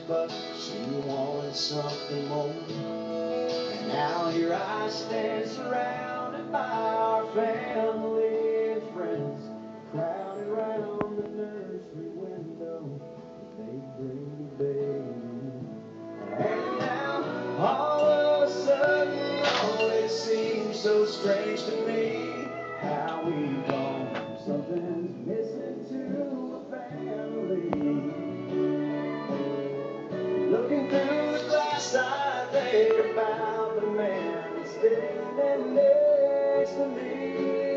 but she wanted something more. And now here I stand surrounded by our family and friends, crowded around the nursery window. They bring me baby. And now all of a sudden, oh, it seems so strange to me how we've gone. Something's missing to a family. Looking through the glass, I think about the man standing next to me.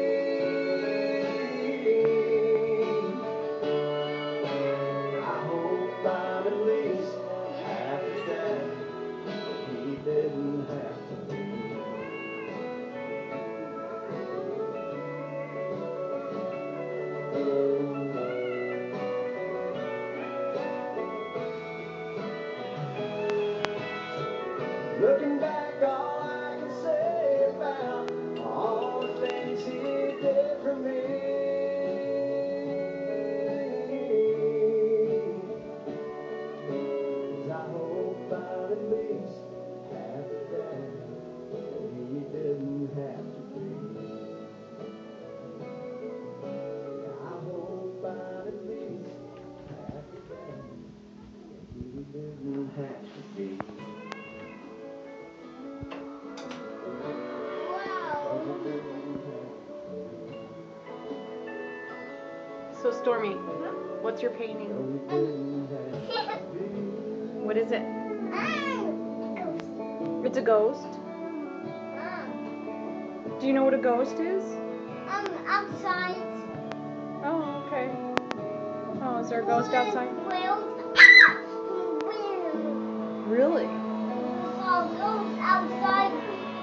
I hope I'm at least half as bad, but he didn't have to be. Looking back, all I can say about all the things he did for me is I hope I'm at least half the dad that he didn't have to be. I hope I'm at least half the dad that he didn't have to be. So Stormy, what's your painting? What is it? It's a ghost. Do you know what a ghost is? Outside. Oh, okay. Oh, is there a ghost outside? Really? Saw a ghost outside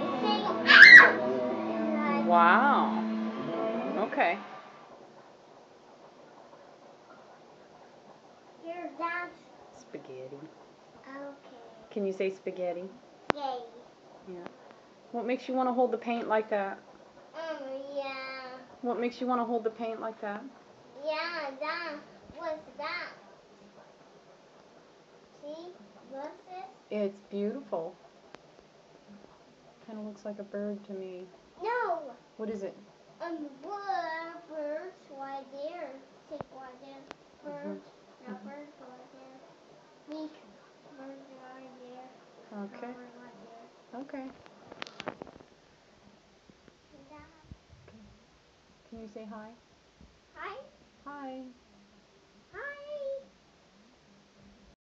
saying, Wow. Okay. Here's that. Spaghetti. Okay. Can you say spaghetti? Yay. Yeah. What makes you want to hold the paint like that? Yeah. What makes you want to hold the paint like that? Yeah, that. What's that? See? What's this? It's beautiful. Kind of looks like a bird to me. No. What is it? Birds right there. Take right there. Birds. Now birds right there. Meek. Birds right there. Okay. Birds right there. Okay. That. Can you say hi? Hi.